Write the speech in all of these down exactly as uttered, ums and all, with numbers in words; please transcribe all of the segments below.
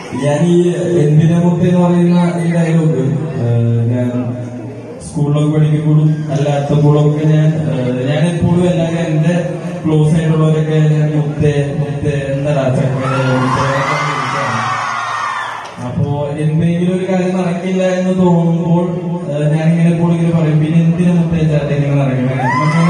ഞാൻ ഈ എന്തിനെ മുത്ത് എന്ന് പറയുന്ന ഈ ഡയലോഗ് ഞാൻ സ്കൂളിലൊക്കെ പഠിക്കുമ്പോഴും അല്ലാത്തപ്പോഴും ഒക്കെ ഞാൻ ഞാൻ എപ്പോഴും എല്ലാവരും എന്റെ ക്ലോസ് ആയിട്ടുള്ളവരൊക്കെ ഞാൻ മുത്തേ മുത്തേ എന്താ അപ്പോ എന്തെങ്കിലും ഒരു കാര്യം നടക്കില്ല എന്ന് തോന്നുമ്പോൾ ഞാനിങ്ങനെ എപ്പോഴും ഇങ്ങനെ പറയും, പിന്നെ എന്തിനു മുത്തേ ചേട്ടൻ നിങ്ങൾ നടക്കണേ.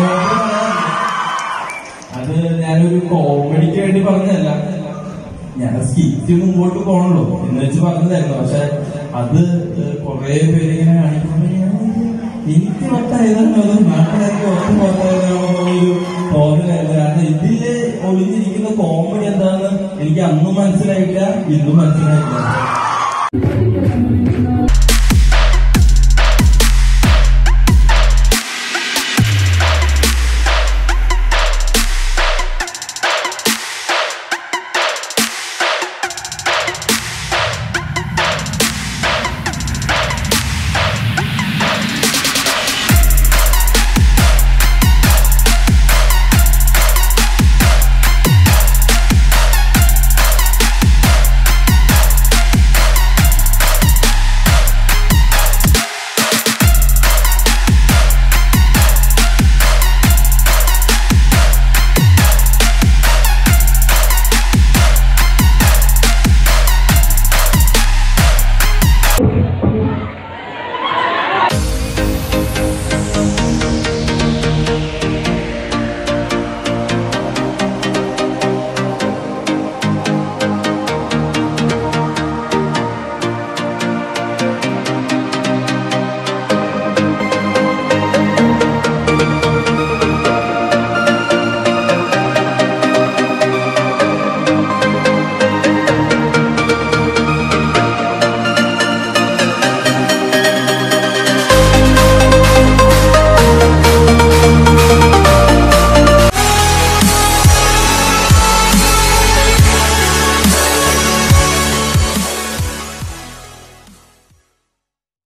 അത് ഞാനൊരു കോമഡിക്ക് വേണ്ടി പറഞ്ഞതല്ല, ഞാൻ സ്കിറ്റ് മുമ്പോട്ട് പോകണല്ലോ എന്ന് വെച്ച് പറഞ്ഞതായിരുന്നു. പക്ഷെ അത് കുറെ പേരിങ്ങനെ കാണിക്കുമ്പോൾ എനിക്ക് വട്ടായതാണോ അതോ നാട്ടിലേക്ക് ഒത്തു പോകാനാണോ ഒരു തോന്നലായിരുന്നു. കാരണം ഇതില് ഒളിഞ്ഞിരിക്കുന്ന കോമഡി എന്താണെന്ന് എനിക്ക് അന്നും മനസ്സിലായില്ല, ഇന്നും മനസ്സിലായില്ല.